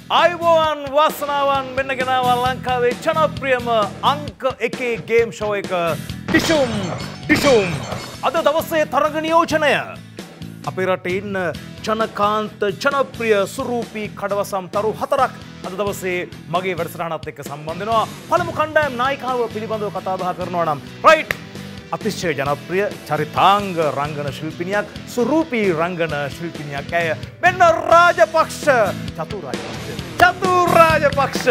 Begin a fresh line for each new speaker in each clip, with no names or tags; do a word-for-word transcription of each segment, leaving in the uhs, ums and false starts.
ආයුබෝවන් වාසනාවන් මෙන්න ගෙනාවා ලංකාවේ ජනප්‍රියම අංක එකේ ගේම් ෂෝ එක ටිෂුම් ටිෂුම් අද දවසේ තරග නියෝජනය අපේ රටේ ඉන්න ජනකාන්ත ජනප්‍රිය සුරූපී කඩවසම් තරු හතරක් අද දවසේ මගේ වැඩසටහනත් එක්ක සම්බන්ධ වෙනවා. පළමු කණ්ඩායම් නායිකාව පිළිබඳව කතා බහ කරනවා නම් රයිට් අතිශය ජනප්‍රිය චරිතාංග රංගන ශිල්පිනියක් සුරූපී රංගන ශිල්පිනියක් ඇය මෙන්න රාජපක්ෂ චතු රාජපක්ෂ චතු රාජපක්ෂ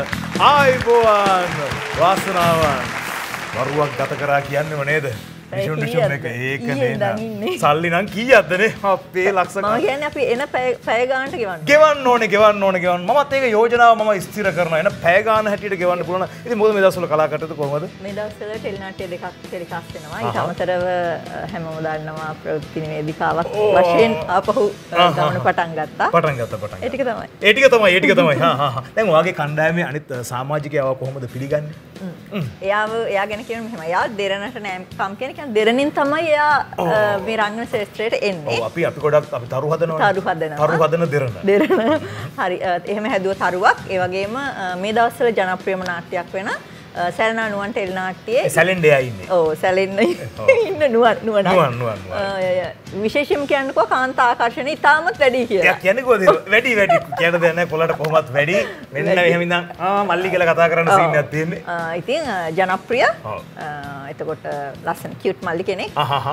ආයුබෝවන් වාසනාවන් වරුවක් ගත කරා කියන්නේම නේද? ටිෂුම් ටිෂුම් එක ඒක නේ සල්ලි නම් කීයක්ද නේ අපේ ලක්ෂ
මම කියන්නේ අපි එන පැය ගානට ගෙවන්න
ගෙවන්න ඕනේ ගෙවන්න ඕනේ ගෙවන්න මමත් ඒක යෝජනාව මම ස්ථිර කරනවා එන පැය ගාන හැටියට ගෙවන්න පුළුවන්. ඉතින් මොකද මේ දවස්වල කලා කටයුතු කොහොමද?
මේ දවස්වල ටෙලිනාට්‍ය දෙකක් ටෙලිකාස්ට් වෙනවා. ඊට අමතරව හැමෝම දන්නවා ප්‍රවෘත්ති නිවේදිකාවක් වශයෙන් ආපහු ගමන පටන් ගත්තා.
පටන් ගත්තා පටන්.
ඒ ටික තමයි.
ඒ ටික තමයි ඒ ටික තමයි. හා හා හා. දැන් ඔයාගේ කණ්ඩායමේ අනිත් සමාජිකයව කොහොමද පිළිගන්නේ?
එයාව එයා ගැන කියන්න මෙහෙම. එයා දෙරණට නෑම්කම් කියන කියන්නේ දෙරණින් තමයි එයා මේ රංගන ශාස්ත්‍රයට එන්නේ.
ඔව් අපි අපි ගොඩක් අපි තරු හදනවා.
තරු හදනවා.
තරු හදන දෙරණ.
දෙරණ. හරි. එහෙම හැදුව තරුවක්. ඒ වගේම මේ දවස්වල ජනප්‍රියම නාට්‍යයක් වෙන සැලනා නුවන් ටෙලි නාට්‍යයේ
සැලෙන්ඩේ ආ ඉන්නේ.
ඔව් සැලෙන්න ඉන්න නුවන් නුවන්.
නුවන් නුවන්.
විශේෂයෙන්ම කියන්නකෝ කාන්තා ආකර්ෂණය ඉතාමත් වැඩි කියලා.
කියන්නේ කොහොමද? වැඩි වැඩි කියන දේ නැහැ කොල්ලට කොහොමත් වැඩි. මෙන්න එහෙම ඉඳන් ආ මල්ලි කියලා කතා කරන්න සීන් එකක් තියෙන්නේ.
ඉතින් ජනප්‍රිය. එතකොට ලස්සන කියුට් මල්ලි කෙනෙක්.
අහහ.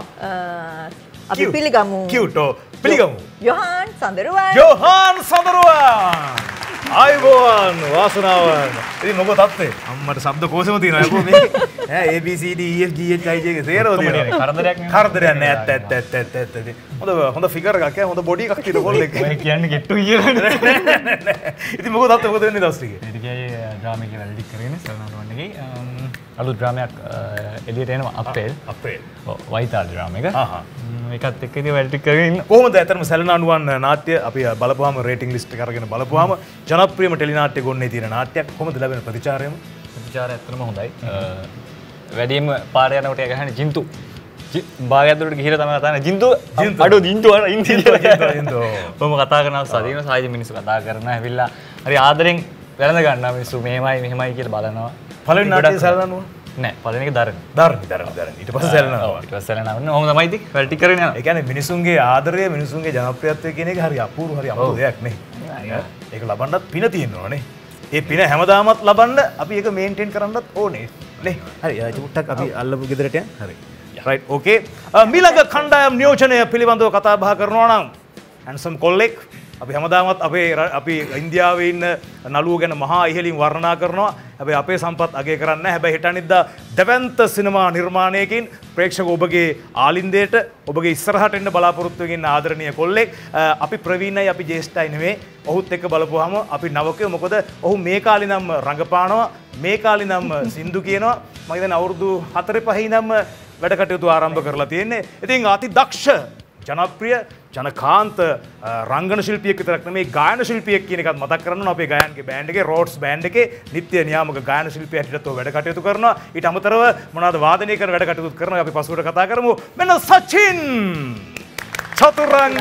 අපි පිළිගමු.
කියුට් ඔව් පිළිගමු.
යොහාන් සඳරුවන්.
යොහාන් සඳරුවන්. ආයුබෝවන් වාසනාවන්. ඉතින් මොකද තත්ත්වය? අම්මට ශබ්ද කෝෂෙම තියෙනවා යකෝ මේ. ඈ A B C D E F G H I J ගේ තේරෙවද?
කරදරයක් නේ.
කරදරයක් නෑ ඇත්ත ඇත්ත ඇත්ත ඇත්ත ඇත්ත. හොඳ හොඳ ෆිගර් එකක් ඈ හොඳ බොඩි එකක් තියෙන කොල්ලෙක්.
ඔය කියන්නේ ගෙට්ටු කියලා නේ.
ඉතින් මොකද තත්ත්වය මොකද වෙන්නේ දවස් ටිකේ?
ඒ ටිකේ ඩ්‍රාමා කියලා එඩිට් කරගෙන සල්නාන් වන්නගේ අලුත් ඩ්‍රාමාවක් එළියට එනවා අප්‍රේල්.
අප්‍රේල්.
ඔව් වයිතාල ඩ්‍රාමා එක.
ආහා.
ඒකත් එක්ක ඉතින් එඩිට් කරගෙන ඉන්න.
කොහොමද ඇත්තටම සැලනානුවන් නාට්‍ය අපි බලපුවාම රේටිං ලිස්ට් එක අරගෙන බලපුවාම ජනප්‍රියම ටෙලි නාට්‍ය ගොන්නේ තියෙන නාට්‍යයක්. කොහොමද ලැබෙන ප්‍රතිචාරයම?
ප්‍රතිචාරය ඇත්තටම හොඳයි. වැඩිම පාර යනකොට ඒක ගහන්නේ ජින්තු. භාගයතුරට ගිහිලා තමයි කතා කරන්නේ ජින්තු. අඩෝ ජින්තු අර ඉන්දිය
ජින්තු ජින්තු.
කොහොම කතා කරනවා සාදීන සායිද මිනිස්සු කතා කරනවා ඇවිල්ලා හරි ආදරෙන් වැළඳ ගන්නවා මිනිස්සු මෙහෙමයි මෙහෙමයි කියලා බලනවා.
පළවෙනි නාට්‍ය සැලනානුවන්
නෑ පළවෙනි එක දරන.
දරන දරන දරන. ඊට පස්සේ සැලනානුවන්.
ඊට පස්සේ සැලනානුවන්. ඔහොම තමයි ඉතින් වැඩ ටික කරගෙන යනවා.
ඒ කියන්නේ මිනිසුන්ගේ ආදරය මිනිසුන්ගේ ජනප්‍රියත්වය කියන එක හරි අපූර්ව හරි අමුතු දෙයක් නේ. ඒක ලබන්නත් පින තියෙනවා නේ. ඒ පින හැමදාමත් ලබන්න අපි ඒක මේන්ටේන් කරන්නත් ඕනේ නේ. හරි චුට්ටක් අපි අල්ලපු ගෙදරට යන්න. හරි. Right okay. මීළඟ කණ්ඩායම් නියෝජනය පිළිබඳව කතා බහ කරනවා නම් හැන්සම් කොල්ලෙක් අපි හැමදාමත් අපේ අපි ඉන්දියාවේ ඉන්න නළුව ගැන මහා ඉහළින් වර්ණනා කරනවා. හැබැයි අපේ සම්පත් අගය කරන්නේ නැහැ. හැබැයි හෙට අනිද්දා දැවැන්ත සිනමා නිර්මාණයකින් ප්‍රේක්ෂක ඔබගේ ආලින්දයට ඔබගේ ඉස්සරහට එන්න බලාපොරොත්තු වෙන ආදරණීය කොල්ලෙක්. අපි ප්‍රවීණයි අපි ජේෂ්ඨයි නෙමෙයි. ඔහුත් එක්ක බලපුවාම අපි නවකයෝ. මොකද ඔහු මේ කාලේ නම් රංගපානවා. මේ කාලේ නම් සින්දු කියනවා. මම හිතන්නේ අවුරුදු හතර පහේ ඉඳන්ම වැඩ කටයුතු ආරම්භ කරලා තියෙන්නේ. ඉතින් අති දක්ෂ ජනප්‍රිය ජනකාන්ත රංගන ශිල්පියෙක් විතරක් නෙමෙයි ගායන ශිල්පියෙක් කියන එකත් මතක් කරනවා. අපේ ගායනගේ බෑන්ඩ් එකේ රෝඩ්ස් බෑන්ඩ් එකේ නිත්‍ය නියාමක ගායන ශිල්පියෙක් හැටියට වැඩ කටයුතු කරනවා. ඊට අමතරව මොනවාද වාදනය කරන වැඩ කටයුතු කරනවා. අපි පසුවට කතා කරමු. මෙන්න සචින් චතුරංග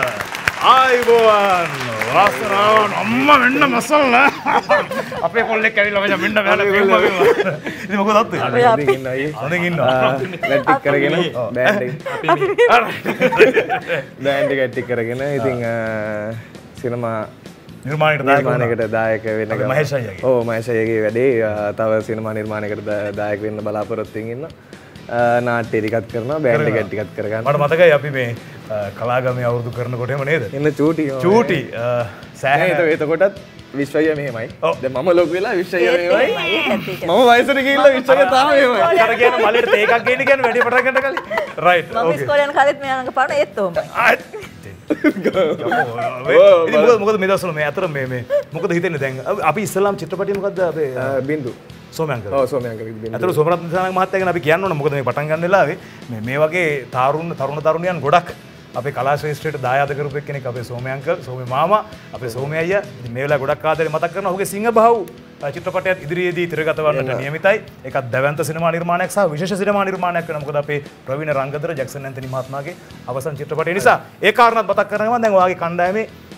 ආයුබෝවන් වාසනාවන් අම්මා මෙන්න මසල්ල අපේ කොල්ලෙක් ඇවිල්ලා මචං මෙන්න මෙයාලා පෙම්ම පෙම්ම ඉතින් මොකද අත්ද
අපි අපි
ඉන්නවා අනේ ඉන්නවා
ටික් කරගෙන බෑන්ඩ් එක බෑන්ඩ් එක ටික් කරගෙන ඉතින් සිනමා
නිර්මාණයකට
නිර්මාණයකට දායක වෙන්න
ගමන් මහේෂ් අයියාගේ
ඔව් මහේෂ් අයියාගේ වැඩේ තව සිනමා නිර්මාණයකට දායක වෙන්න බලාපොරොත්තු වෙමින් ඉන්නවා නාට්‍ය ටිකක් කරනවා බෑන්ඩ් එක ටිකක් කරගන්න
මට මතකයි අපි මේ කලාගමේ අවුරුදු කරනකොටම නේද
එන්න චූටි
චූටි
සෑහෙන එතකොටත් විශ්වය මෙහෙමයි දැන් මම ලොකු වෙලා විශ්වය මෙහෙමයි මම වයසට ගිහිල්ලා විශ්වය තාම මෙහෙමයි
අර කියන මලේට තේකක් ගේන්න කියන්නේ වැඩි පටන් ගන්න කලින් රයිට්
මම ඉස්කෝලේ යන කාලෙත් මෙයා ළඟ පාන ඒත් ඔහොමයි
ඉතින් මොකද මේ දවස්වල මේ අතර මේ මේ මොකද හිතෙන්නේ දැන් අපි ඉස්ලාම් චිත්‍රපටිය මොකද්ද අපේ
බින්දු
සෝමයන්කර
ඔව් සෝමයන්කර බින්දු
අතර සෝමරත්න දිසානායක මහත්තයා ගැන අපි කියන්න ඕන මොකද මේ පටන් ගන්න වෙලාවේ මේ මේ වගේ තරුණ තරුණ තරුණියන් ගොඩක් අපේ කලා ශ්‍රේෂ්ඨයට දායාද කරපු එක්කෙනෙක් අපේ සෝමය අංකල් සෝමය මාමා අපේ සෝමය අයියා ඉතින් මේ වෙලාවේ ගොඩක් ආදරේ මතක් කරනවා ඔහුගේ සිංහබහුව චිත්‍රපටයත් ඉදිරියේදී තිරගත වන්නට නියමිතයි ඒකත් දැවැන්ත සිනමා නිර්මාණයක් සහ විශේෂ සිනමා නිර්මාණයක් වෙනවා මොකද අපේ ප්‍රවීණ රංගදර ජැක්සන් ඇන්තනි මහත්මයාගේ අවසන් චිත්‍රපටය නිසා ඒ කාරණාත් මතක් කරනවා දැන් ඔයාගේ කණ්ඩායමේ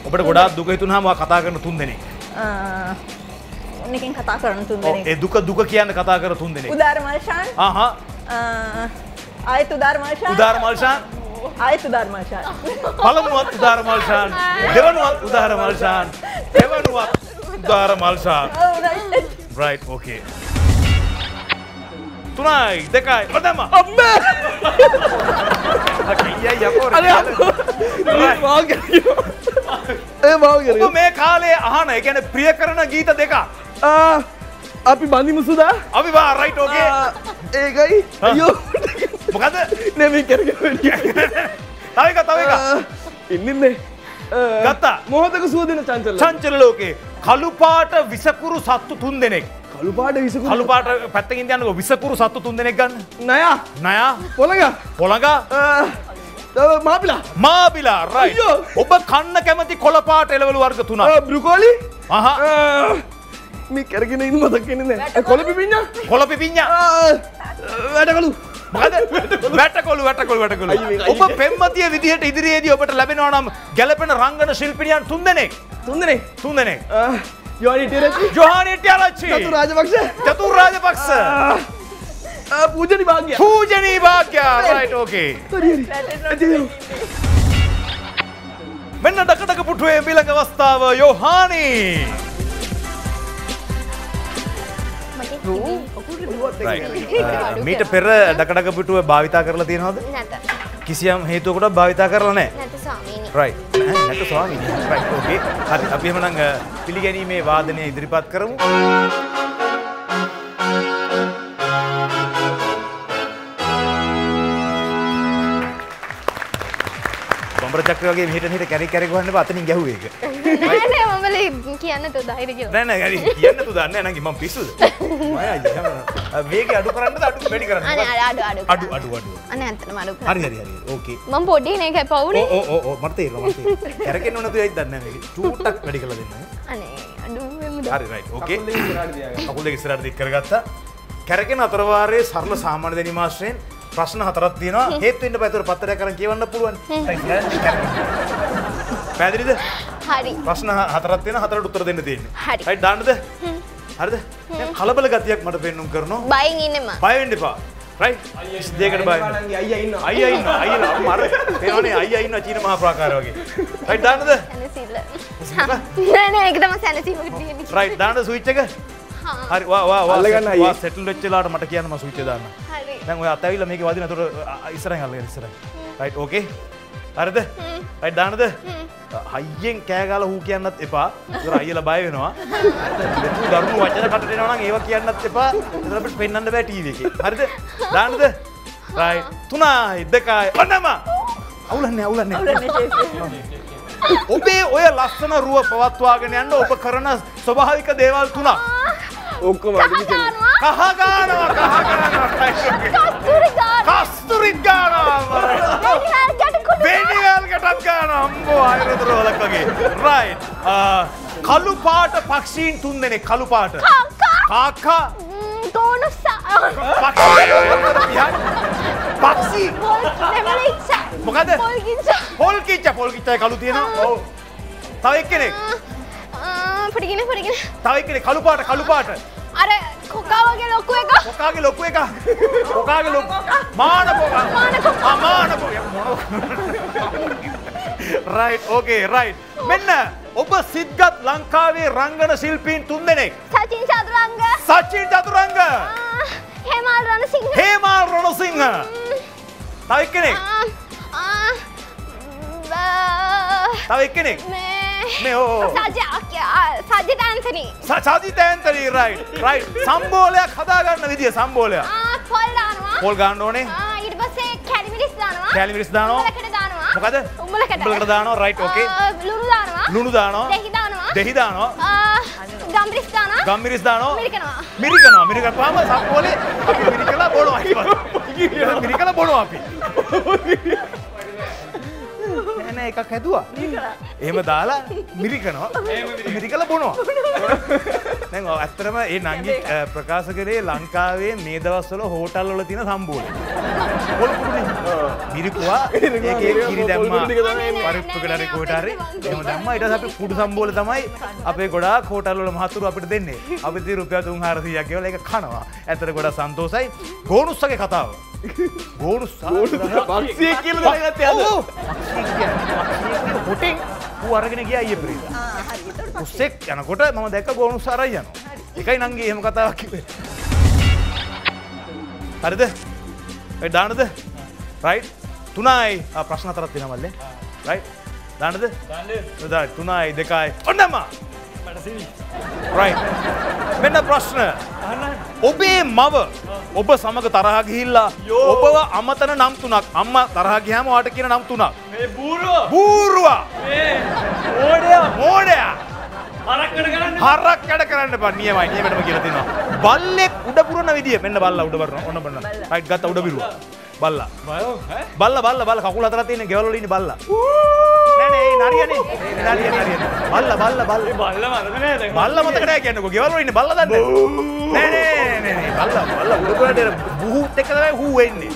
ඔබට ගොඩාක් දුක හිතුනහම ඔයා කතා කරන තුන් දෙනෙක්.
ඔන්නකින් කතා කරන තුන් දෙනෙක්.
ඒ දුක දුක කියන්න කතා කර තුන් දෙනෙක්.
උදාර මල්ෂාන්.
ආහා.
ආයත් උදාර මල්ෂාන්.
උදාර මල්ෂාන්.
ආයත් උදාර මල්ෂාන්.
පළමුවත් උදාර මල්ෂාන්. දෙවනුවත් උදාර මල්ෂාන්. දෙවනුවත් උදාර මල්ෂාන්. right okay. තුනයි දෙකයි ඔතම
අම්මේ
අකියයි යකෝ
අනේ මාව කරගියෝ ඒ මාව කරගියෝ
ඔබ මේ කාලේ අහන ඒ කියන්නේ ප්‍රිය කරන ගීත දෙකක්
ආ අපි බඳිමු සුදා
අපි බා රයිට් ඕකේ
ඒකයි අයියෝ
මොකද
නෙමෙයි කරගෙන
තව එක තව එක
ඉන්නින්නේ
ගත්තා
මොහොතක සුව දෙන චංචල
චංචල ලෝකේ කළු පාට විසකුරු සත්තු තුන් දෙනෙක්
කළු පාට විසකුරු
කළු පාට පැත්තකින් තියන්නකෝ විසකුරු සත්තු තුන් දෙනෙක් ගන්න
නයා
නයා
පොළඟ
පොළඟ
මාපිලා
මාපිලා රයිට් ඔබ කන්න කැමති කොළ පාට එළවලු වර්ග තුනක්
බ්‍රුකෝලි
අහහ
මේ කරගෙන ඉන්න මතක් වෙන්නේ නැහැ කොළ පිපිඤ්ඤා
කොළ පිපිඤ්ඤා
වැටකලු
මොකද වැටකොළු වැටකොළු වැටකොළු ඔබ පෙම්වතිය විදිහට ඉදිරියේදී ඔබට ලැබෙනවා නම් ගැළපෙන රංගන ශිල්පිනියන් තුන් දෙනෙක්
තුන් දෙනෙක්
තුන් දෙනෙක්
යෝනි ටිරච්චි
ජොහානි ටිරච්චි
චතුර් රාජපක්ෂ
චතුර් රාජපක්ෂ
පූජනි භාග්‍ය
පූජනී භාග්‍ය රයිට් ඕකේ මෙන්න ඩකඩක පුටුවේ ඊළඟ අවස්ථාව යොහානි මීට පෙර ඩකඩක පුටුව භාවිතා කරලා තියෙනවද
නැත.
කිසියම් හේතුවකට භාවිතා කරලා නැහැ
නැත ස්වාමීනි.
රයිට් නැතු ස්වාමීනි රයිට් ඕකේ හරි අපි එහෙමනම් පිළිගැනීමේ වාදනය ඉදිරිපත් කරමු බම්බර චක්‍ර වගේ මෙහෙට මෙහෙට කැරි කැරි ගහන්න බා අතනින් ගැහුවේ ඒක
නෑ නෑ මම ලේ කියන්න තෝ ධෛර්ය කියලා.
නෑ නෑ හරි කියන්න තු දන්නේ නැහැ නංගි මම පිස්සුද මම අයියා මේක අඩු කරන්නද අඩු වැඩි කරන්නද
අනේ අඩු අඩු
අඩු අඩු අඩු
අනේ ඇත්තටම අඩු කරා.
හරි හරි හරි ඕකේ
මම පොඩි නේ කයි පවුනේ.
ඕ ඕ ඕ මට තේරෙනවා මට තේරෙනවා කැරකෙන්න ඕන තුයයි දන්නේ නැහැ මේක චූට්ටක් වැඩි කරලා දෙන්න
අනේ අඩු වෙමුද.
හරි රයිට් ඕකේ කකුල් දෙක ඉස්සරහට දික් කරගත්තා කැරකෙන අතර වාරයේ සරල සාමාන්‍ය දැනීම ආශ්‍රයෙන් ප්‍රශ්න හතරක් තියෙනවා හේතු වෙන්න බෑ ඒතර පත්තරයක් අරන් කියවන්න පුළුවන් පැහැදිලිද
හරි.
ප්‍රශ්න හතරක් තියෙනවා හතරට උත්තර දෙන්න තියෙන්නේ
හරි.
රයිට් දාන්නද හරිද දැන් කලබල ගතියක් මට පෙන්නුම් කරනවා
බයෙන් ඉන්නේ මම.
බය වෙන්න එපා රයිට් දෙයකට බය වෙන්න
අයියා ඉන්නවා
අයියා ඉන්නවා අයියලා මර තේරෙන්නේ අයියා ඉන්නවා චීන මහා ප්‍රාකාර වගේ රයිට් දාන්නද
සැනසීල. නෑ නෑ ඒක තමයි සැනසීමකට තියෙන්නේ.
රයිට් දාන්න ස්විච් එක
හා.
හරි වා වා වා
අල්ලගන්න අයියේ.
වා සෙටල් වෙච්ච වෙලාවට මට කියන්න මම ස්විච් එක දාන්න
හරි.
දැන් ඔය අත ඇවිල්ලා මේකේ වදින. එතකොට ඉස්සරහින් අල්ලගෙන ඉස්සරහින්. Right okay. හරිද? රයිට් දාන්නද? හයියෙන් කෑ ගාලා හූ කියන්නත් එපා. ඒතර අයියලා බය වෙනවා. ලොකු දරුණු වචන කටට එනවා නම් ඒවා කියන්නත් එපා. ඒතර අපිට පෙන්වන්න බෑ ටීවී එකේ. හරිද? දාන්නද? රයිට්. තුනයි දෙකයි ඔන්නම. අවුලන්නේ අවුලන්නේ. ඔබේ ඔය ලස්සන රුව පවත්වාගෙන යන්න ඔබ කරන ස්වභාවික දේවල් තුනක්.
ඔක්කොම අඩි
කහ ගානවා කහ ගානවා
කස්තුරි ගාන.
කස්තුරි ගානවා බෙනිවල්කටත් ගානවා අම්බෝ ආයුර්වේද රෝලක් වගේ රයිට් කළු පාට පක්ෂීන් තුන් දෙනෙක් කළු පාට කාකා
තෝනසා.
පක්ෂී
නෙමලිච්චා.
මොකද
පොල්කිච්චා.
පොල් කිච්චා පොල් කිච්චා කළු තියෙනවා ඔව් තව එක්කෙනෙක්
ආ පොඩිගෙන පොඩිගෙන.
තව එක්කෙනෙක් කළු පාට කළු පාට
අර කොකා වගේ ලොකු එක.
කොකාගේ ලොකු එක කොකාගේ ලොකු මාන කොකා
මාන කොකා.
ආ මාන කොකා රයිට් ඕකේ රයිට් මෙන්න ඔබ සිද්ගත් ලංකාවේ රංගන ශිල්පීන් තුන් දෙනෙක්
සචින් චතුරංග.
සචින් චතුරංග
ආ, හේමල් රණසිංහ.
හේමල් රණසිංහ තව එක්කෙනෙක්
ආ, බා,
තව එක්කෙනෙක්
මේ
මේ ඕ
සජ Sajith Anthony.
Sajith Anthony right right සම්බෝලයක් හදාගන්න විදිය සම්බෝලයක්
ආ, පොල් දානවා.
පොල් ගන්න ඕනේ
ආ, ඊට පස්සේ කැලිමිරිස් දානවා.
කැලිමිරිස් දානවා.
උඹලකට දානවා.
මොකද
උඹලකට.
උඹලකට දානවා රයිට් ඕකේ
ආ, ලුණු දානවා.
ලුණු දානවා
දෙහි දානවා.
දෙහි දානවා
ආ, ගම්රිස් දානවා.
ගම්මිරිස් දානවා
මිරිකනවා.
මිරිකනවා මිරිකපුවාම සම්බෝලේ අපි මිරිකලා බොනවා ඊපස්සේ මිරිකලා බොනවා අපි නෑ නෑ එකක් හැදුවා එහෙම දාලා මිරිකනවා මිරිකලා බොනවා දැන් ඇත්තටම ඒ නංගි ප්‍රකාශ කරේ ලංකාවේ මේ දවස්වල හෝටල් වල තියෙන සම්බෝලේ පොල් කුඩුනේ. මිරිකුවා ඒකේ කිරි දැම්මා. පරිප්පුකට හරි කොට හරි එහෙම දැම්මා. ඊට පස්සේ අපි කුඩු සම්බෝල තමයි අපේ ගොඩාක් හෝටල් වල මහතුරු අපිට දෙන්නේ. අපි දී රුපියල් තුන් හාරසීයක් ගෙවලා ඒක කනවා. ඇත්තට ගොඩාක් සන්තෝසයි. ගෝනුස්සගේ කතාව. ගෝනුස්සා
පක්ෂියෙක් කියලා දැනගත්තේ අද.
ඔව්. පක්ෂියෙක් කියන්නේ හොටෙන් ඌ අරගෙන ගියා ඊයේ පෙරේද.
ආ හරි. එතකොට
උස්සෙක් යනකොට මම දැක්ක ගෝනුස්සා අරයි යනවා. එකයි නංගි එහෙම කතාවක් කිව්වේ. හරිද? ඒ දාන්නද? රයිට්. තුනයි ප්‍රශ්න හතරක් තියෙනවා මල්ලේ. රයිට්. දාන්නද? දාන්න. දාන්න. තුනයි දෙකයි. ඔන්නම. මට සිවි. රයිට්. මෙන්න ප්‍රශ්න. ඔබේ මව ඔබ සමග තරහ ගිහිල්ලා ඔබව අමතන නම් තුනක්. අම්මා තරහ ගියාම ඔයාට කියන නම් තුනක්.
මේ බූරුව.
බූරුවා.
මේ ඕඩයා.
මෝඩයා.
හරක් වැඩ කරන්න.
හරක් වැඩ කරන්න බෑ. නියමයි. නියමටම කියලා තියෙනවා. බල්ලෙක් උඩ පුරන විදිය. මෙන්න බල්ලා උඩ පුරන. ඔන්න බලන්න. රයිට් ගත්ත උඩ පිරුවා. බල්ලා.
බයෝ ඈ?
බල්ලා බල්ලා බල්ලා කකුල් හතරක් තියෙන ගෙවල් වල ඉන්නේ බල්ලා. නෑ නෑ ඒ නරියනේ. ඒ නරිය නරිය. බල්ලා බල්ලා බල්ලා.
බල්ල මරද නේද?
බල්ලා මතක නෑ කියන්නකෝ. ගෙවල් වල ඉන්නේ බල්ලා දන්නේ නෑ. නෑ නෑ නෑ බල්ලා බල්ලා උඩ පුරන බුහුත් එක තමයි හූ වෙන්නේ.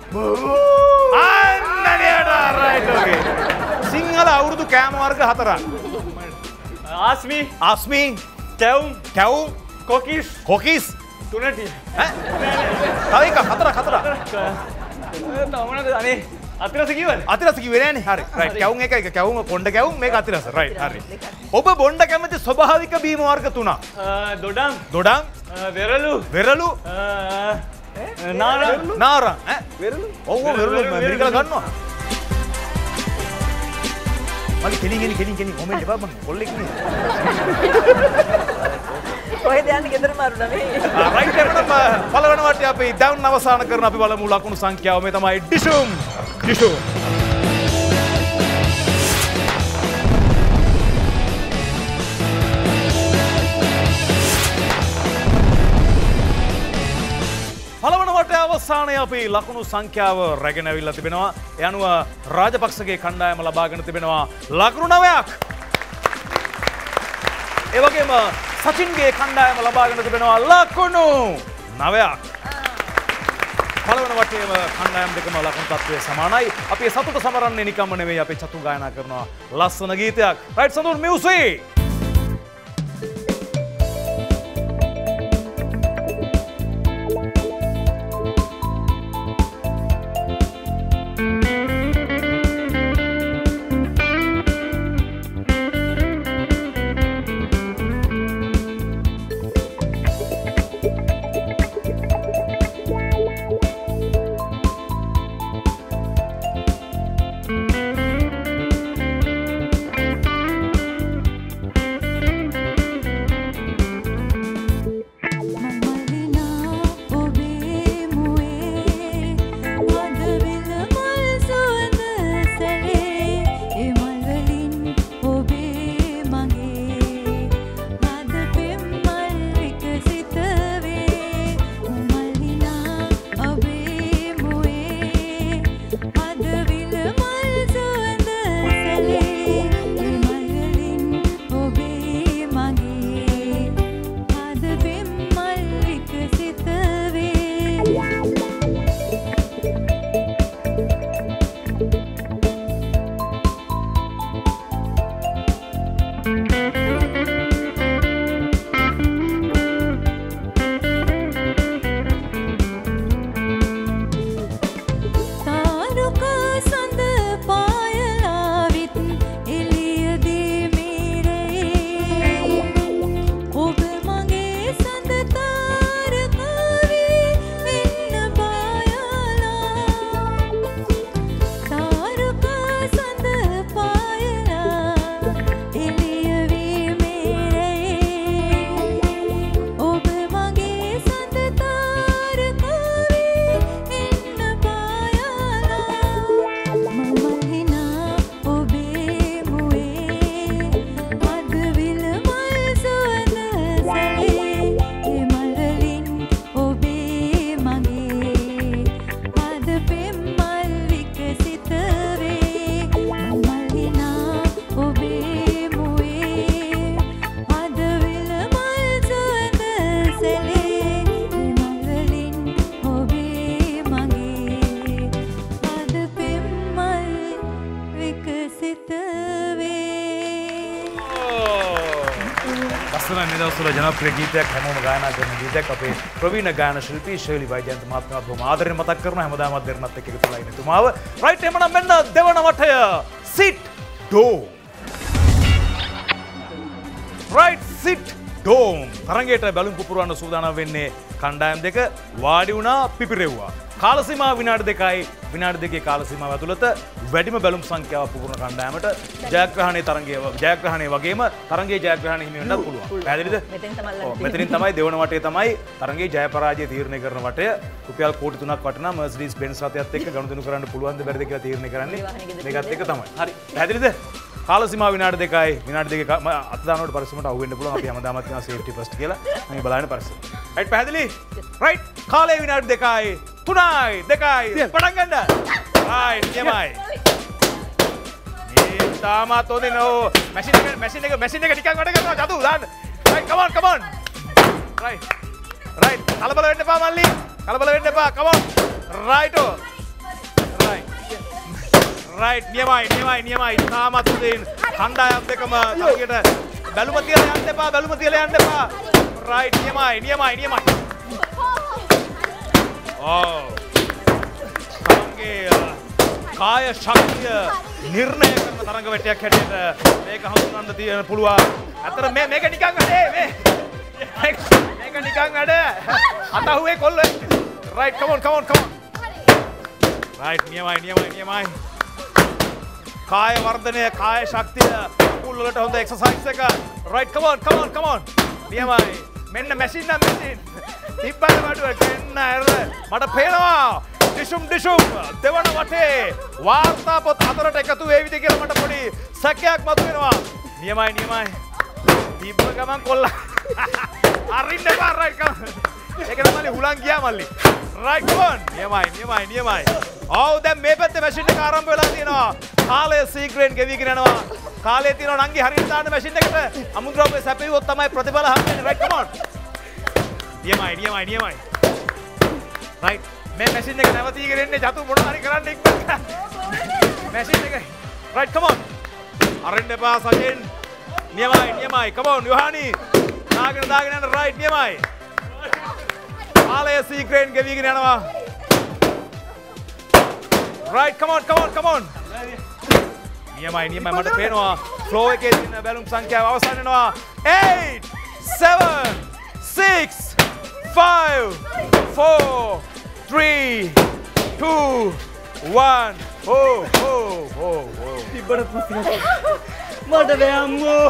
අන්නනියට රයිට් ඕකේ. සිංහල අවුරුදු කෑම වර්ග හතරක්.
ආස්මි,
අස්මි,
කැවුම්,
කැවුම්,
කොකිස්,
කොකිස්,
තුනටි.
ඈ? තව එකක් හතරක් හතරක්.
තමනද අනේ අතිරස කිව්වද?
අතිරස කිව්වේ නෑනේ. හරි. රයිට්. කැවුම් එක එක කැවුම් කොණ්ඩ කැවුම් මේක අතිරස. රයිට්. හරි. ඔබ බොණ්ඩ කැමති ස්වභාවික බීම වර්ග තුනක්.
දොඩම්,
දොඩම්,
වෙරළු,
වෙරළු,
නාරං,
නාරං. ඈ? වෙරළු? ඔව් ඔව් වෙරළු මෙරිකල ගන්නවා. මලි කෙලින් කෙලින් කෙලින් කෙලින් කොමෙන්ට් එපා මම කොල්ලෙක් නේ.
කොහෙද යන්නේ ගෙදර මාරුණා මේ.
රයිට් එකටම පළවෙනි වටේ අපි ඩවුන් අවසන් කරන අපි බලමු ලකුණු සංඛ්‍යාව මේ තමයි ඩිෂුම් ඩිෂුම් පළවන වටේ අවසානයේ අපි ලකුණු සංඛ්‍යාව රැගෙන අවිල්ලා තිබෙනවා. ඒ අනුව රාජපක්ෂගේ කණ්ඩායම ලබාගෙන තිබෙනවා ලකුණු නවයක්. ඒ වගේම සචින්ගේ කණ්ඩායම ලබාගෙන තිබෙනවා ලකුණු නවයක්. පළවන වටේම කණ්ඩායම් දෙකම ලකුණු තත්ත්වයේ සමානයි. අපි සතුට සමරන්නේ නිකම්ම නෙවෙයි අපි චතු ගායනා කරනවා ලස්සන ගීතයක්. රයිට් සඳුන් මියුසික්. තමයි මේ දවස්වල ජනප්‍රිය ගීතයක් හැමෝම ගායනා කරන ගීතයක් අපේ ප්‍රවීණ ගායන ශිල්පී ශෛලි වෛජයන්ත මහත්මයාත් බොහොම ආදරෙන් මතක් කරනවා හැමදාමත් දෙරණත් එක්ක එකතු වෙලා ඉන්න තුමාව. රයිට් එමනම් මෙන්න දෙවන වටය sit down. Right sit down. තරඟයට බැලුම් පුපුරවන්න සූදානම් වෙන්නේ කණ්ඩායම් දෙක වාඩි වුණා පිපිරෙව්වා. කාල සීමාව විනාඩි දෙකයි. විනාඩි දෙකේ කාල සීමාව ඇතුළත වැඩිම බැලුම් සංඛ්‍යාවක් පුපුරන කණ්ඩායමට ජයග්‍රහණයේ තරඟයේ ජයග්‍රහණයේ වගේම තරඟයේ ජයග්‍රහණය හිමි වෙන්නත් පුළුවන්. පැහැදිලිද?
මෙතෙන් තමයි
ඔව් මෙතනින් තමයි දෙවන වටේ තමයි තරඟයේ ජය පරාජය තීරණය කරන වටය. රුපියල් කෝටි තුනක් වටිනා Mercedes Benz රථයත් එක්ක ගනුදෙනු කරන්න පුළුවන්ද බැරිද කියලා තීරණය කරන්නේ මේකත් එක්ක තමයි. හරි. පැහැදිලිද? කාල සීමාව විනාඩි දෙකයි. විනාඩි දෙකේ අත දානකොට පරිස්සමට අහු වෙන්න පුළුවන්. අපි හැමදාමත් කියනවා safety first කියලා. මේ බලන්න පරිස්සම. රයිට් පැහැදිලි? රයිට්. කාලේ විනාඩි දෙකයි. තුනයි දෙකයි පටන් ගන්න. රයිට් නියමයි. මේ තාමත් හොඳින් ඔව් මැෂින් එක මැෂින් එක මැෂින් එක නිකන් වැඩ කරනවා ජතු දාන්න. Right come on come on. Right. Right කලබල වෙන්න එපා මල්ලි. කලබල වෙන්න එපා come on. රයිට් ඔ. රයිට්. රයිට් නියමයි නියමයි නියමයි තාමත් හොඳින් කණ්ඩායම් දෙකම තරගයට බැලුම තියලා යන්න එපා බැලුම තියලා යන්න එපා. රයිට් නියමයි නියමයි නියමයි. Oh. තරඟයේ කාය ශක්තිය නිර්ණය කරන තරඟ වැටයක් හැටියට මේක හඳුන්වන්න තියෙන පුළුවන්. අතර මේ මේක නිකන් වැඩේ මේ. මේක නිකන් වැඩ. අතහුවේ කොල්ල. Right come on come on come on. Right නියමයි නියමයි නියමයි. කාය වර්ධනය කාය ශක්තිය පුල් වලට හොඳ එක්සර්සයිස් එක. Right come on come on come on. නියමයි. මෙන්න මැෂින් නම් මැෂින්. තිබ්බට වඩුව කෙන්න ඇර මට පේනවා ඩිෂුම් ඩිෂුම් දෙවන වටේ වාර්තා පොත් අතරට එකතු වේවිද කියලා මට පොඩි සැකයක් මතුවෙනවා. නියමයි නියමයි. තිබ්බ ගමන් කොල්ලා අරින්න එපා රයිට් කම. ඒක තමයි හුලං ගියා මල්ලි. Right come on. නියමයි නියමයි නියමයි. ඔව් දැන් මේ පැත්තේ මැෂින් එක ආරම්භ වෙලා තියෙනවා. කාලය සීක්‍රෙන් ගෙවිගෙන යනවා. කාලය තියෙනවා නංගි හරියට දාන්න මැෂින් එකට. අමුද්‍රව්‍ය සැපෙව්වොත් තමයි ප්‍රතිඵල හම්බෙන්නේ. Right come on. නියමයි නියමයි නියමයි. රයිට් මේ මැෂින් එක නැවතීගෙන එන්නේ ජතු මොන හරි කරන්න ඉක්මනට. මැෂින් එක රයිට් come on. අරින්න එපා සජෙන්. නියමයි නියමයි come on යොහානි. දාගෙන දාගෙන යන රයිට් නියමයි. ආලය සීක්‍රෙන් ගෙවිගෙන යනවා. Right come on come on come on. නියමයි නියමයි මට පේනවා ෆ්ලෝ එකේ තියෙන බැලුම් සංඛ්‍යාව අවසන් වෙනවා. eight seven six five, four, three, two, one. Oh, oh, oh, oh.
තිබ්බට පස්සේ මට බෑම්මෝ.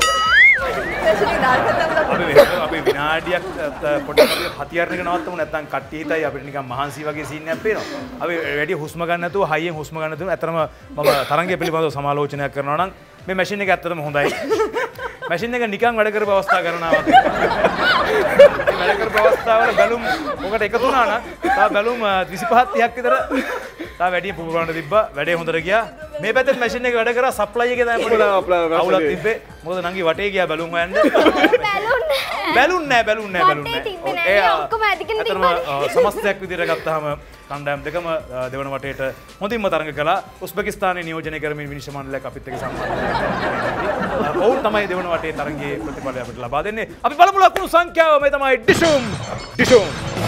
අපි විනාඩියක් පොඩ්ඩක් හතියරන එක නවත්තමු නැත්නම් කට්ටිය හිතයි අපිට නිකන් මහන්සි වගේ සීන් එකක් පේනවා. අපි වැඩි හුස්ම ගන්න නැතුව හයියෙන් හුස්ම ගන්න නැතුව ඇත්තටම මම තරංගය පිළිබඳව සමාලෝචනයක් කරනවා නම් මේ මැෂින් එක ඇත්තටම හොඳයි. මැෂින් එක නිකන් වැඩ කරපු අවස්ථා කරනවා වගේ. වැඩ කරපු අවස්ථාවල බැලුම් මොකට එකතු වුණා නම් තා බැලුම් විසිපහ තිහක් විතර තා වැඩි පුපුරවන්න තිබ්බා. වැඩේ හොඳට ගියා. මේ පැත්තේ මැෂින් එක වැඩ කරා සප්ලයි එකේ තමයි පොඩි අවුලක් තිබ්බේ. මොකද නංගි වටේ ගියා බැලුම් හොයන්න. බැලුම් නෑ බැලුම් නෑ බැලුම් නෑ.
ඒ ඔක්කොම ඇදගෙන තිබ්බනේ.
සමස්තයක් විදිහට ගත්තාම කණ්ඩායම් දෙකම දෙවන වටේට හොඳින්ම තරඟ කළා. උස්බෙකිස්තානයේ නියෝජනය කරමින් විනිශ්චය මණ්ඩලයක් අපිත් එක්ක සම්බන්ධ වෙනවා. ඔවුන් තමයි දෙවන වටේ තරඟයේ ප්‍රතිඵලය අපිට ලබා දෙන්නේ. අපි බලමු ලකුණු සංඛ්‍යාව. මේ තමයි ඩිෂුම් ඩිෂුම්.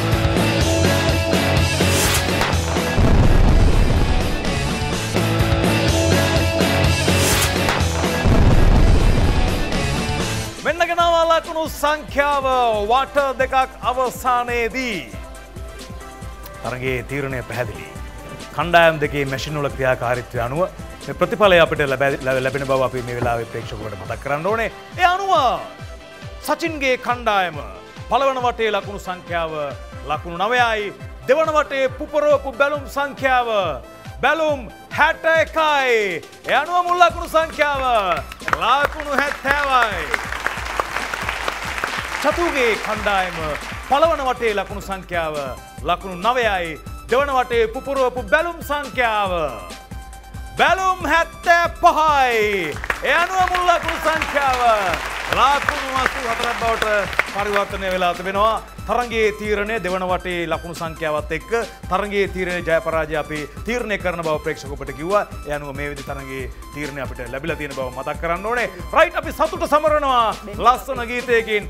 මෙන්න ගෙනාවා ලකුණු සංඛ්‍යාව වට දෙකක් අවසානයේදී. තරගේ තීරණය පැහැදිලි. කණ්ඩායම් දෙකේ මැෂින් වල ක්‍රියාකාරීත්වය අනුව මේ ප්‍රතිඵලය අපිට ලැබෙන බව අපි මේ වෙලාවේ ප්‍රේක්ෂකවලට මතක් කරන්න ඕනේ. ඒ අනුව සචින්ගේ කණ්ඩායම පළවන වටේ ලකුණු සංඛ්‍යාව ලකුණු නවයයි. දෙවන වටේ පුපුරවපු බැලුම් සංඛ්‍යාව බැලුම් හැට එකයි. ඒ අනුව මුල් ලකුණු සංඛ්‍යාව ලකුණු හැත්තෑවයි. චතුගේ කණ්ඩායම පළවන වටේ ලකුණු සංඛ්‍යාව ලකුණු නවයයි. දෙවන වටේ පුපුරවපු බැලුම් සංඛ්‍යාව බැලුම් හැත්තෑ පහයි. ඒ අනුව මුල් ලකුණු සංඛ්‍යාව ලකුණු අසූ හතරක් බවට පරිවර්තනය වෙලා තිබෙනවා. තරගයේ තීරණය දෙවන වටේ ලකුණු සංඛ්‍යාවත් එක්ක තරගයේ තීරණය ජය පරාජය අපි තීරණය කරන බව ප්‍රේක්ෂක ඔබට කිව්වා. ඒ අනුව මේ විදිහ තරගයේ තීරණය අපිට ලැබිලා තියෙන බව මතක් කරන්න ඕනේ. රයිට් අපි සතුට සමරනවා ලස්සන ගීතයකින්.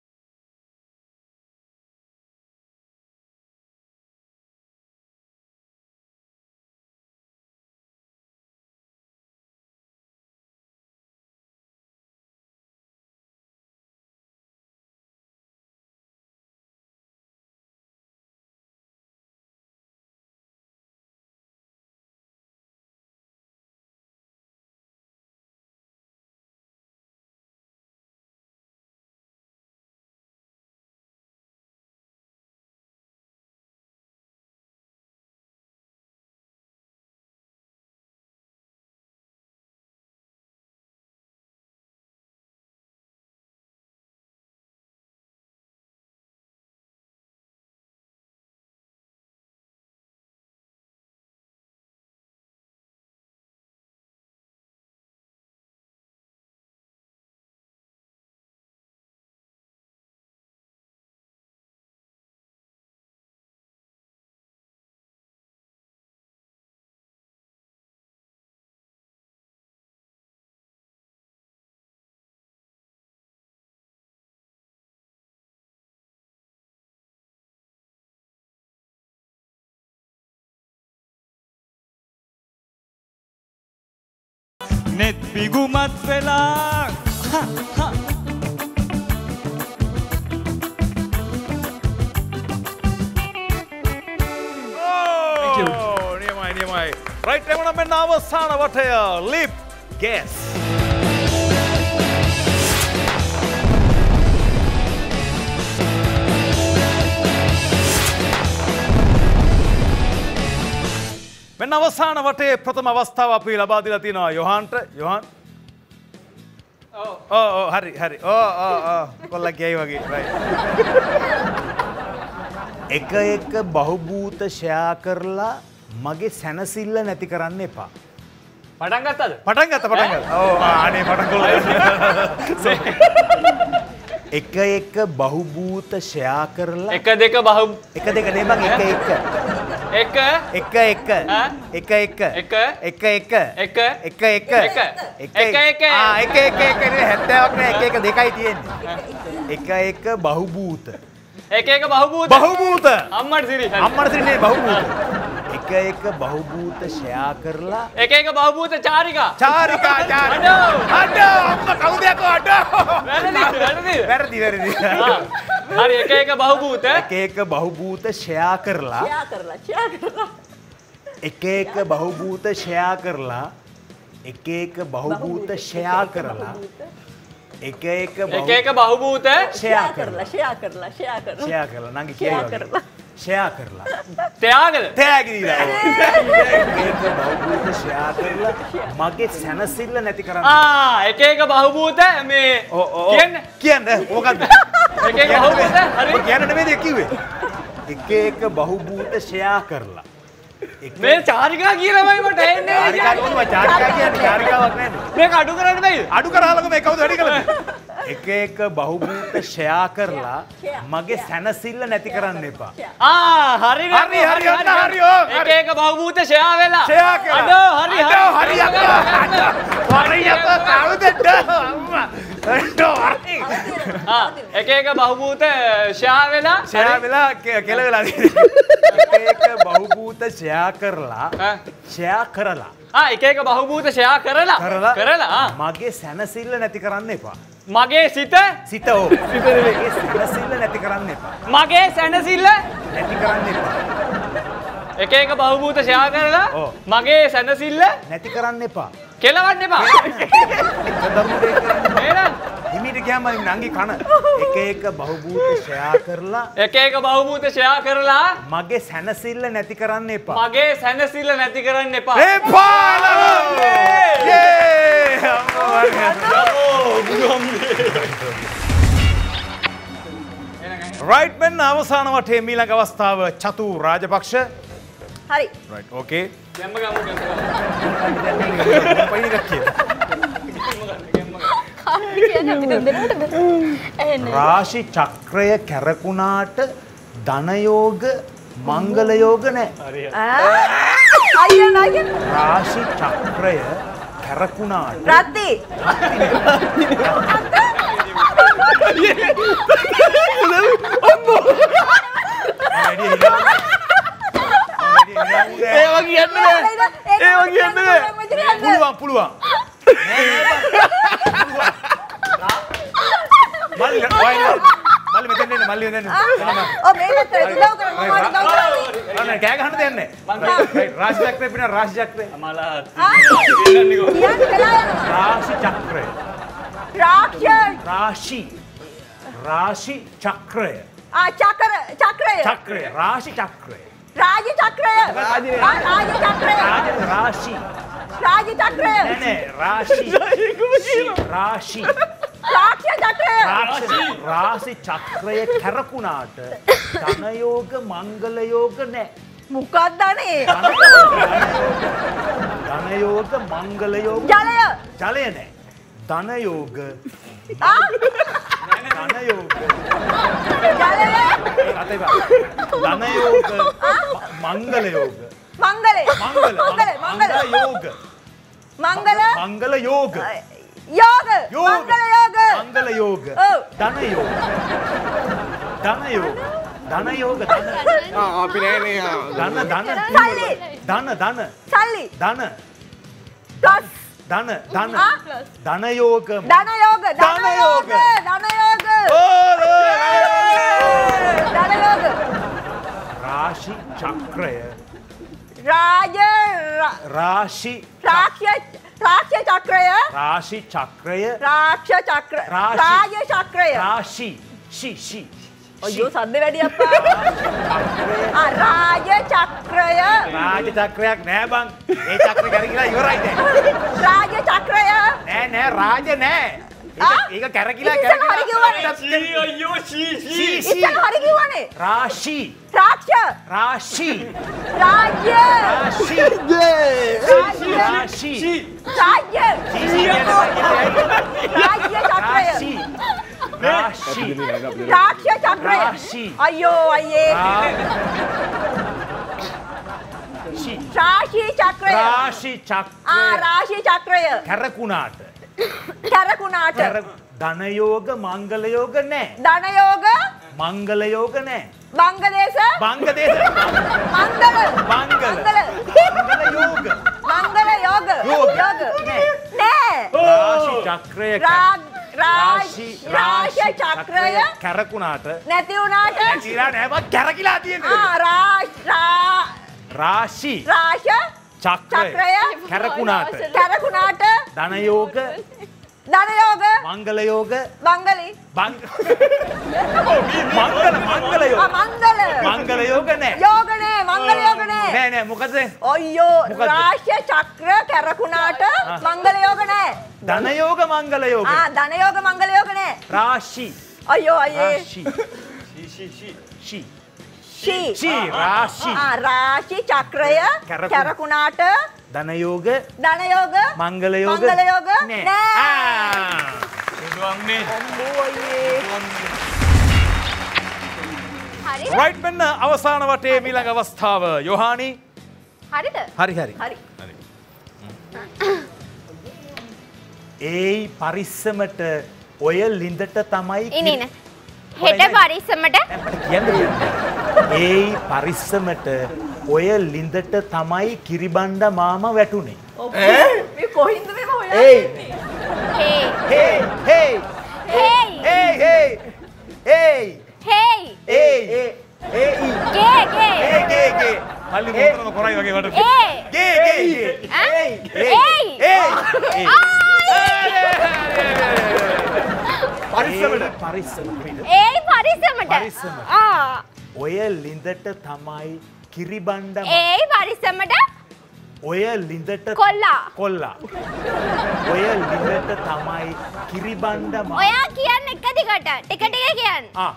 net pigumat වෙලා
නියමයි නියමයි. රයිට් එමුනම් මෙන්න අවසාන වටය ලිප් ගෑස්. මෙන්න අවසාන වටේ ප්‍රථම අවස්ථාව අපි ලබා දීලා තියෙනවා යොහන්ට. යොහන් ඔව් ඔව් ඔව් හරි හරි ඔව් ඔව් ඔව් කොල්ලා කියයි වගේ රයිට්. එක එක බහුභූත ෂෙයා කරලා මගේ සැනසෙල්ල නැති කරන්න එපා.
පටන් ගත්තද?
පටන් ගත්තා පටන් ගත්තා. ඔව් අනේ පටන් කොල්ලා. එක එක බහුභූත ෂෙයා කරලා
එක දෙක බහු
එක දෙක නේ බං එක එක
එක
එක එක එක එක
එක
එක එක
එක
එක එක
එක එක එක
ආ එක එක එක නේ හැත්තෑවක් නෑ එක එක දෙකයි තියෙන්නේ. එක එක බහුභූත
එක එක බහුභූත
බහුභූත
අම්මට සිරි
අම්මට සිරි නේ බහුභූත එක එක බහුභූත ෂෙයා කරලා
එක එක බහුභූත චාරිකා
චාරිකා චාරිකා අඩෝ අම්මා කවුද යකෝ අඩෝ
වැරදි වැරදි
වැරදි වැරදි
හරි එක එක බහුභූත
එක එක බහුභූත ෂෙයා කරලා
ෂෙයා කරලා ෂෙයා කරලා
එක එක බහුභූත ෂෙයා කරලා එක එක බහුභූත ෂෙයා කරලා එක එක
එක එක බහුභූත
ෂෙයා
කරලා ෂෙයා කරලා ෂෙයා කරලා
ෂෙයා කරලා නංගි කියයි වගේ ෂෙයා කරලා
ත්‍යාගද
තෑගි දීලා එක එක බහුභූත ෂෙයා කරලා මගේ සැනසෙල්ල නැති කරන්න.
ආ එක එක බහුභූත මේ
කියන්නේ කියන්නේ මොකද්ද
එක එක බහුභූත හරි
කියන්න නෙමෙයිද කිව්වේ එක එක බහුභූත ෂෙයා කරලා
මේ චාරිකා කියලාමයි මට එන්නේ
චාරිකා කොහොමද චාරිකා කියන්නේ චාරිකාවක් නේද
මේක අඩු කරන්න බැයිද
අඩු කරාලකෝ මේ කවුද වැඩි කළද එක එක බහුභූත ෂෙයා කරලා මගේ සැනසෙල්ල නැති කරන්න එපා.
ආ හරි
හරි හරි අන්න හරි ඕ
එක එක බහුභූත ෂෙයා වෙලා
ෂෙයා කරලා
අඩෝ හරි හරි
හරි අක්කා හරි අක්කා කවුද අම්මා අඩෝ හරි
ආ එක එක බහුභූත ෂෙයා වෙලා
ෂෙයා වෙලා කෙල වෙලා එක එක බහුභූත ෂෙයා කරලා ෂෙයා කරලා
ආ එක එක බහුභූත ෂෙයා කරලා කරලා
මගේ සැනසෙල්ල නැති කරන්න එපා.
මගේ සිත
සිත ඕ සිත නෙවෙයි සැනසෙල්ල නැති කරන්න එපා.
මගේ සැනසෙල්ල
නැති කරන්න එපා.
එක එක බහුභූත ෂෙයා කරලා මගේ සැනසෙල්ල
නැති කරන්න එපා.
කෙලවන්න එපා. එහෙනම්
හිමීට ගියාම නංගි කන එක එක බහුභූත ෂෙයා කරලා
එක එක බහුභූත ෂෙයා කරලා
මගේ සැනසෙල්ල නැති කරන්න එපා.
මගේ සැනසෙල්ල නැති කරන්න එපා.
එපා යේ අම්මා රයිට් මෙන්න අවසාන වටේ මීළඟ අවස්ථාව චතු රාජපක්ෂ.
හරි.
Right okay.
ගැම්ම ගමු ගැම්ම.
පයින් එකක් කියලා.
කාමරේ
රාශි චක්‍රය කැරකුණාට ධනයෝග මංගල යෝග නැහැ.
අයියෝ නයිද?
රාශි චක්‍රය කැරකුණාට
රත්ති.
ඒවා කියන්න බෑ. ඒවා කියන්න බෑ.
පුළුවන් පුළුවන්. මල්ලි මල්ලි මෙතෙන් එන්න මල්ලි මෙතෙන් එන්න.
ඔව් මේ පැත්තට උදව් කරන්න මම උදව් කරන්නේ.
අනේ කෑ ගහන්න දෙන්නේ නැහැ. රාශි චක්‍රේ පින රාශි චක්‍රේ.
මලා
කියන්න වෙලා යනවා.
රාශි චක්‍රය.
රාක්ෂ
රාශි රාශි චක්‍රය.
ආ චක්‍ර චක්‍රය.
චක්‍රය රාශි චක්‍රය.
රාජ චක්‍රය. රාජ චක්‍රය.
රාජ රාශි.
රාජ චක්‍රය.
නෑ නෑ රාශි. රාශි.
රාක්ෂ චක්‍රය.
රාශි රාශි චක්‍රය කැරකුණාට ධනයෝග මංගල යෝග නැහැ.
මොකක්ද අනේ?
ධනයෝග මංගල යෝග
ජලය.
ජලය නැහැ. ධනයෝග
ආ
ධනයෝග
ජලය.
අතේ බා ධනයෝග මංගල යෝග
මංගලේ.
මංගල
මංගල මංගල
යෝග
මංගල
මංගල යෝග
යෝග
යෝග.
මංගල යෝග.
මංගල යෝග
ඔව්.
ධන යෝග ධන යෝග ධන යෝග ධන
ආ අපි නෑනේ.
ධන ධන
සල්ලි.
ධන ධන
සල්ලි.
ධන
ප්ලස්.
ධන ධන
ආ.
ධන යෝග
ධන යෝග. ධන යෝග. ධන යෝග. ධන යෝග.
රාශි චක්‍රය
රාජ
රාශි
රාක්ෂ රාක්ෂ චක්‍රය.
රාශි චක්‍රය
රාක්ෂ චක්‍ර.
රාශි.
රාජ චක්‍රය.
රාශි ශි ශි
අයියෝ සද්ද වැඩි අප්පා. ආ රාජ චක්‍රය.
රාජ චක්‍රයක් නෑ බං. ඒ චක්‍රය කැරකිලා ඉවරයි දැන්.
රාජ චක්‍රය.
නෑ නෑ රාජ නෑ.
ආ?
ඒක ඒක කැරකිලා
ඉතින් හරි කිව්වනේ.
කැරකිලා
අයියෝ ෂී
ශි ශි
ඉතින් හරි කිව්වනේ.
රාශි
රාක්ෂ.
රාශි
රාජ්‍ය.
රාශි
රාජ්‍ය.
රාශි
රාජ්‍ය. රාජ්‍ය චක්‍රය.
රාශි රාශි
රාක්ෂ චක්‍රය.
රාශි.
අයියෝ අයියේ.
රාශි
රාශි චක්‍රය.
රාශි
ආ
චක්‍රය
රාශි චක්‍රය.
කැරකුණාට
කැරකුණාට.
ධන යෝග මංගල යෝග නැහැ.
ධන යෝග.
මංගල යෝග නැහැ.
බංගදේශ.
බංගදේශ
මංගල.
මංගල.
මංගල.
මංගල යෝග
මංගල යෝග.
යෝග.
යෝග.
නෑ.
නෑ.
රාශි චක්‍රය
රාජ
රාශි
රාශි චක්‍රය
කැරකුණාට
නැති වුණාට.
නැතිලා නෑ බං කැරකිලා තියෙන්නේ.
ආ රාජ රා
රාශි
රාශ
චක්‍රය
චක්‍රය
කැරකුණාට
කැරකුණාට.
ධන යෝග
ධන යෝග.
මංගල යෝග
බංගලි.
බං මංගල මංගල යෝග
ආ මංගල.
මංගල යෝග නෑ.
යෝග නෑ. මංගල යෝග නෑ.
නෑ නෑ මොකද
අයියෝ
මොකද්ද?
රාශි චක්‍ර කැරකුණාට මංගල යෝග නෑ.
ධන යෝග මංගල යෝග
ආ ධන යෝග මංගල යෝග නෑ.
රාශි
අයියෝ අයියේ.
රාශි ශි
ෂී.
ශි රාශි
ආ රාශි චක්‍රය
කැරකු-
කැරකුණාට
ධන යෝග
ධන යෝග
මංගල යෝග
මංගල යෝග
නෑ.
නෑ.
ආ.
අම්බෝ අයියේ.
හරිද?
රයිට් මෙන්න අවසාන වටේ ඊළඟ අවස්ථාව යොහානි.
හරිද?
හරි හරි.
හරි.
ඒයි පරිස්සමට ඔය ලිඳට තමයි
ඉන්න ඉන්න. හෙට පරිස්සමට
ඒයි පරිස්සමට ඔය ලිඳට තමයි කිරිබණ්ඩ මාම වැටුනේ.
මේ කොහින්ද මේව හොයන්නේ?
ඒයි
හේ
හේ හේ
හේයි
හේ හේ ඒයි
හේයි
ඒයි ඒයි
ගේ ගේ
ඒ ගේ ගේ මල්ලි මොකටද කරයි වගේ වට
ඒ
ගේ ගේ ගේ
ඈ?
ඒයි
ඒයි
ඒයි
පරිස්සමට.
පරිස්සමට
ඒයි පරිස්සමට
පරිස්සමට.
ආ
ඔය ලිඳට තමයි කිරිබණ්ඩ මා-
ඒයි පරිස්සමට
ඔය ලිඳට
කොල්ලා
කොල්ලා ඔය ලිඳට තමයි කිරිබණ්ඩ මා-
ඔයා කියන්න එක දිගට ටික ටික කියන්න
ආ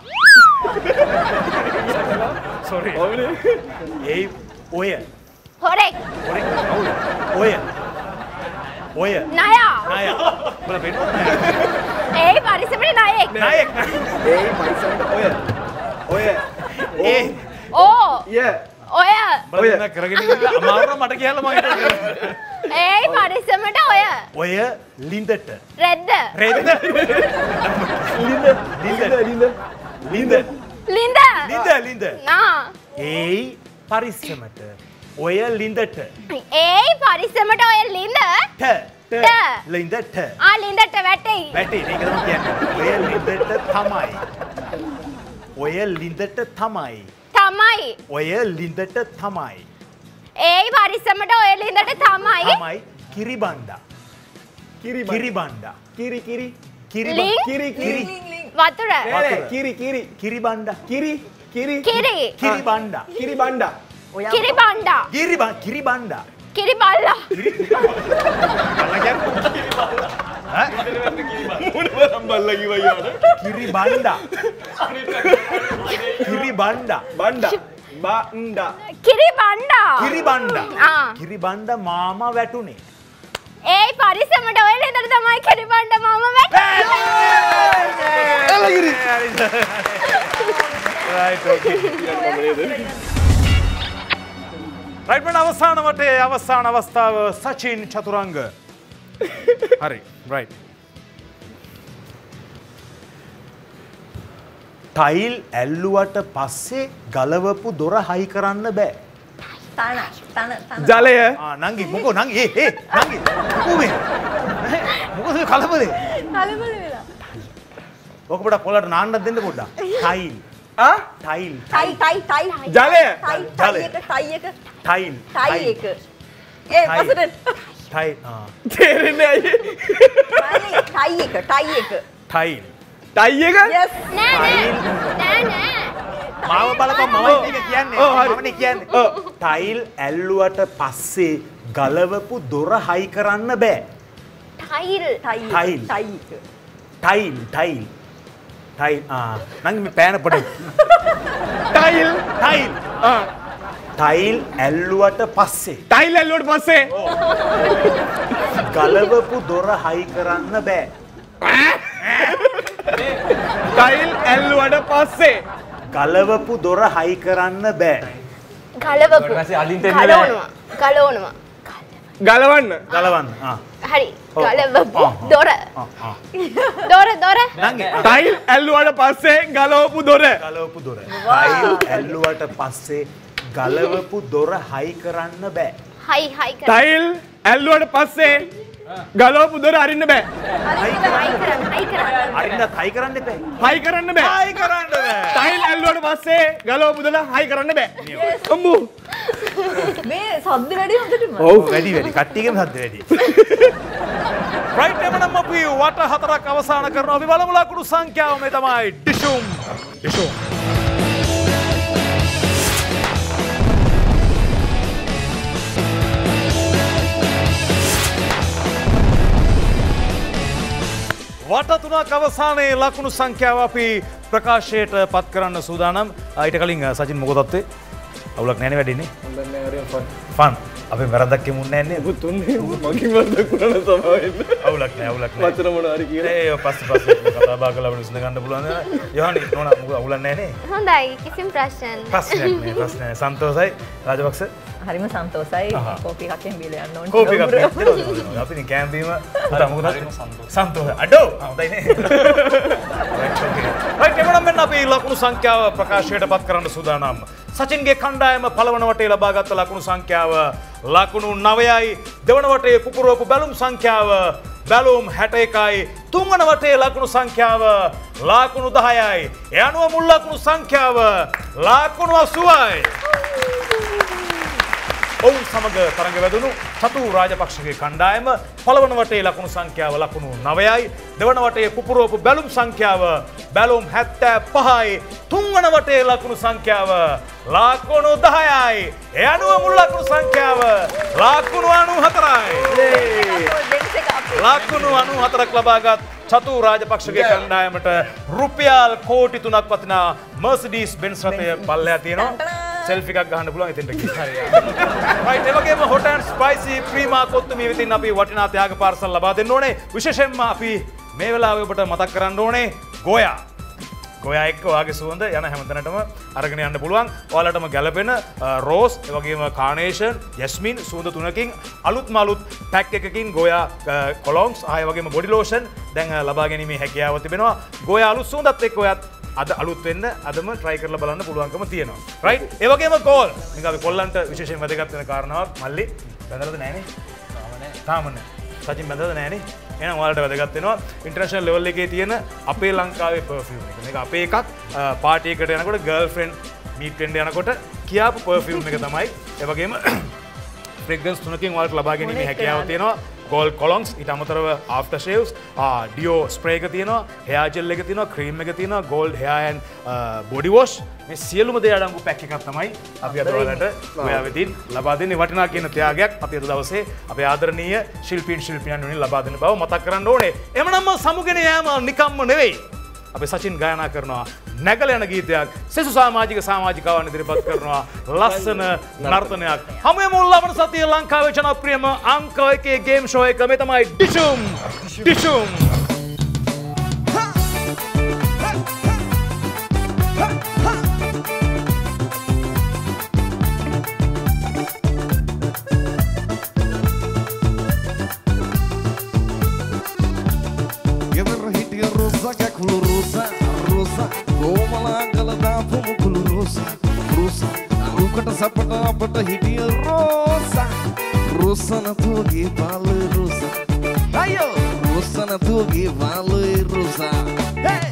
සෝරි ඒ ඔය
හොරෙක්
ඔය ඔය ඔය.
ණය.
ණය. බල පේනවද ණය?
ඒ පරිස්සමට ණයෙක්.
ණයෙක්.
ඒ පරිස්සමට ඔය. ඔය.
ඒ
ඕ.
ය.
ඔය.
බල මම කරගෙන ඉන්න අමාරුව මට කියලා මම හිතුවා.
ඒ පරිස්සමට ඔය.
ඔය ලින්දට.
රෙද්ද.
රෙද්ද. ලින්ද. ලින්ද. ලින්ද. ලින්ද.
ලින්ද.
ලින්ද ලින්ද.
නා.
ඒයි පරිස්සමට ඔය ලින්දට.
ඒයි පරිස්සමට ඔය ලින්ද.
ට.
ට.
ලින්දට.
ආ ලින්දට වැටෙයි.
වැටේ ඒක තමයි කියන්නේ. ඔය ලින්දට තමයි. ඔය ලින්දට තමයි.
තමයි.
ඔය ලින්දට තමයි.
ඒයි පරිස්සමට ඔය ලින්දට තමයි.
තමයි කිරිබණ්ඩා.
කිරි
කිරිබණ්ඩා.
කිරි කිරි
කිරි
ලිං?
කිරි
කිරි
වතුර.
නෑ කිරි කිරි
කිරිබණ්ඩා.
කිරි කිරි
කිරි.
කිරිබණ්ඩා.
කිරි බණ්ඩා
කිරි බණ්ඩා.
කිරිබන් කිරිබණ්ඩා.
කිරි බල්ලා.
මොනවනම් බල්ලා කිව්වා යාට
කිරිබණ්ඩා. කිරිබණ්ඩා.
බණ්ඩා බණ්ඩා
කිරි බණ්ඩා.
කිරිබණ්ඩා.
ආ.
කිරිබණ්ඩා මාමා වැටුනේ.
ඒයි පරිස්සමට ඔය ලින්දට තමයි කිරි බණ්ඩා මම වැටෙන්නේ.
එලගිරි
right okay. right මන අවසාන වටේ අවසාන අවස්ථාව සචින් චතුරංග. හරි right. ටයිල් ඇල්ලුවට පස්සේ ගලවපු දොර හයි කරන්න බෑ.
තන තන තන.
ජලය
ආ නංගි මොකෝ නංගි ඒ ඒ නංගි මොකෝ මේ මොකද මේ කලබලේ?
කලබල වෙලා.
ඔක පොඩක් පොළට නාන්නත් දෙන්න පොඩ්ඩක්. ටයිල්
ආ
ටයිල්
ටයි ටයි ටයි.
ජලය
ටයි
ජලය.
ටයි එක ටයි එක
ටයිල්
ටයි එක. ඒ පසට
ටයිල් ආ
තේරෙන්නේ අයියේ
ටයි එක ටයි එක.
ටයිල්
ටයි එක
yes.
නෑ නෑ. නෑ නෑ.
මාව බලපන් මම මේක කියන්නේ
ඔව්, හරි.
මමනේ කියන්නේ ටයිල් ඇල්ලුවට පස්සේ ගලවපු දොර හයි කරන්න බෑ
ටයිල්.
ටයි
ටයිල්.
ටයි එක.
ටයිල් ටයිල් ටයිල් ආ නංගි මේ පෑන පොඩ
ටයිල්
ටයිල්
ආ
ටයිල් ඇල්ලුවට පස්සේ
ටයිල් ඇල්ලුවට පස්සේ
ගලවපු දොර හයි කරන්න බෑ
ටයිල් ඇල්ලුවට පස්සේ
ගලවපු දොර හයි කරන්න බෑ
ගලවපු.
ඊට පස්සේ අලින් දෙන්නේ නෑ.
ගලවනවා. ගලවනවා.
ගලවන්න
ගලවන්න ආ
හරි.
ඔව්.
ගලවපු
ආ, ආ.
දොර.
ආ ආ
දොර දොර.
නංගි ආ.
ටයිල් ඇල්ලුවට පස්සේ ගලවපු දොර
ගලවපු දොර ටයිල් ඇල්ලුවට පස්සේ ගලවපු දොර හයි කරන්න බෑ
හයි හයි කර.
ටයිල් ඇල්ලුවට පස්සේ ගලවපු දොර අරින්න බෑ
හයි කරන්න හයි කරන්න.
අරින්න හයි කරන්න එපා
හයි කරන්න බෑ
හයි කරන්න බෑ
ටයිල් ඇල්ලුවට පස්සේ ගලවපු දොර හයි කරන්න බෑ අම්මෝ
මේ සද්ද වැඩි හොඳටම.
ඔව් වැඩි වැඩි කට්ටියගේම සද්ද වැඩි රයිට් එමනම් අපි වට හතරක් අවසන් කරනවා අපි බලමු ලකුණු සංඛ්‍යාව මේ තමයි ඩිෂුම් ඩිෂුම් වට තුනක් අවසානයේ ලකුණු සංඛ්‍යාව අපි ප්‍රකාශයට පත් කරන්න සූදානම්. ඊට කලින් සචින් මොකද තත්ත්වේ? අවුලක් නැහැ නේ වැඩිනේ. ෆන්. අපි වැරද්දක් කිමුන්නේ නැහැ නේ.
තුන්නේ මගේ වරදක් වුණා තමයි.
අවුලක් නැහැ අවුලක් නැහැ.
වචන මොනවා හරි කියලා.
ඒ පස්සේ පස්සේ කතා බහ කරලා විසඳ ගන්න පුළුවන් නේද? යහනි නෝනා මොකද අවුලක් නැහැ නේ?
හොඳයි. කිසිම ප්‍රශ්න නැහැ.
ප්‍රශ්නයක් නෑ ප්‍රශ්නයක් නෑ. සන්තෝෂයි රාජපක්ෂ.
හරිම සන්තෝසයි.
අහහ.
කෝපි එකකින් බීලා යන්න ඕනේ.
කෝපි එකක් දෙනවා. අපි නේ කැම් බීම අර මොකද සන්තෝෂ. අඩෝ. හොඳයි නේ. රයිට් එමනම් මෙන්න අපි ලකුණු සංඛ්‍යාව ප්‍රකාශයට පත් කරන්න සූදානම්. සචින්ගේ කණ්ඩායම පළවන වටේ ලබාගත් ලකුණු සංඛ්‍යාව ලකුණු නවයයි. දෙවන වටේ පුපුරවපු බැලුම් සංඛ්‍යාව බැලුම් හැට එකයි. තුන්වන වටේ ලකුණු සංඛ්‍යාව ලකුණු දහයයි. ඒ අනුව මුල් ලකුණු සංඛ්‍යාව ලකුණු අසූවයි. ඔවුන් සමග තරඟ වැදුණු චතු රාජපක්ෂගේ කණ්ඩායම පළවන වටේ ලකුණු සංඛ්‍යාව ලකුණු නවයයි. දෙවන වටේ පුපුරවපු බැලුම් සංඛ්‍යාව බැලුම් හැත්තෑ පහයි. තුන්වන වටේ ලකුණු සංඛ්‍යාව ලකුණු දහයයි. ඒ අනුව මුල් ලකුණු සංඛ්‍යාව ලකුණු අනූහතරයි. ලකුණු අනූහතරක් ලබාගත් චතු රාජපක්ෂගේ කණ්ඩායමට රුපියල් කෝටි තුනක් වටිනා මර්සිඩීස් බෙන්ස් රථය පල්ලෙහා තියෙනවා. සෙල්ෆි එකක් ගන්න පුළුවන් එතෙන්ට ගිහින්. right ඒ වගේම hot and spicy ප්‍රීමා කොත්තුමිය වෙතින් අපි වටිනා ත්‍යාග පාර්සල් ලබා දෙන්න ඕනේ. විශේෂයෙන්ම අපි මේ වෙලාවේ ඔබට මතක් කරන්න ඕනේ ගෝයා. ගෝයා එක්ක ඔයාගේ සුවඳ යන හැමතැනටම අරගෙන යන්න පුළුවන්. ඔයාලටම ගැළපෙන රෝස්, ඒ වගේම කානේෂන්, ජැස්මින් සුවඳ තුනකින් අලුත්ම අලුත් පැක් එකකින් ගෝයා කොලොන්ස්, ආය වගේම බොඩි ලෝෂන් දැන් ලබා ගැනීමේ හැකියාව තිබෙනවා. ගෝයා අලුත් සුවඳත් එක්ක ඔයත් අද අලුත් වෙන්න අදම try කරලා බලන්න පුළුවන්කම තියෙනවා. right? ඒ වගේම කෝල්. මේක අපි කොල්ලන්ට විශේෂයෙන් වැදගත් වෙන කාරණාවක්. මල්ලි බඳලාද නැහනේ? තාම නැහැ. තාම නැහැ. සචින් බඳලාද නැහනේ? එහෙනම් ඔයාලට වැදගත් වෙනවා ඉන්ටර්නැෂනල් ලෙවල් එකේ තියෙන අපේ ලංකාවේ පර්ෆියුම් එක. මේක අපේ එකක් පාටි එකට යනකොට ගර්ල්ෆ්‍රෙන්ඩ් මීට් වෙන්න යනකොට කියාපු පර්ෆියුම් එක තමයි. ඒ වගේම ෆ්‍රේග්‍රන්ස් තුනකින් ඔයාලට ලබා ගැනීමේ හැකියාව තියෙනවා. ගෝල්ඩ් කොලොන්ස්, ඊට අමතරව ආෆ්ටර් ෂේව්ස්, ඩියෝ ස්ප්‍රේ එක තියෙනවා, හෙයාර් ජෙල් එක තියෙනවා, ක්‍රීම් එක තියෙනවා, gold hair and body wash. මේ සියලුම දේ අඩංගු පැක් එකක් තමයි අපි අද ඔයාලට ඔයා වෙතින් ලබා දෙන්නේ. වටිනා කියන ත්‍යාගයක් අපි අද දවසේ අපේ ආදරණීය ශිල්පීන් ශිල්පිනියන් වෙනුවෙන් ලබා දෙන බව මතක් කරන්න ඕනේ. එමනම් සමුගෙන යෑම නිකම්ම නෙවෙයි. අපි සචින් ගායනා කරනවා නැගල යන ගීතයක්, සෙසු සමාජික සමාජිකාවන් ඉදිරිපත් කරනවා ලස්සන නර්තනයක්. හමුවෙමු ලබන සතියේ ලංකාවේ ජනප්‍රියම අංක එකේ ගේම් ෂෝ එක. මේ තමයි ඩිෂුම් ඩිෂුම්.
Rosa, rosa, komala angala daapum kulu rosa, rosa, ukata sapata apata hitiya rosa, rosa natuge balu rosa, ayo, rosa natuge balu rosa, hey.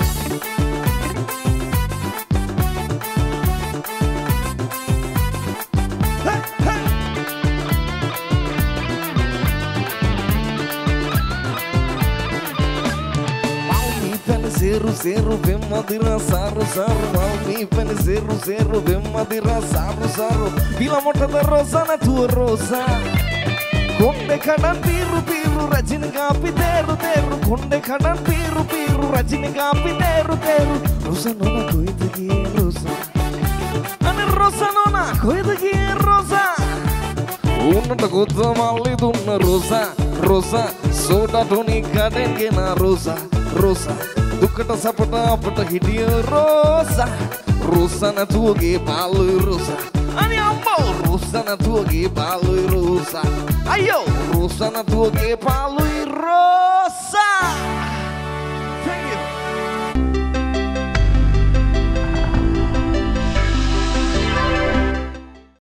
Zero zero vemmadira saru saru malmi pen zero zero vemmadira saru saru bila mota da rosa na tua rosa konde kadan piru piru rajini ga piteru teru konde kadan piru piru rajini ga piteru teru rosa nona koida ki rosa ane rosa nona koida ki rosa unnata godda malli dunna rosa rosa soda toni kaden gena rosa rosa දුකට සපට අපට හිටිය Rosa Rosa නැතුවගේ පාළුයි Rosa අනේ අම්මෝ Rosa නැතුවගේ පාළුයි රෝසා අයියෝ රෝසා නැතුවගේ පාළුයි රෝසා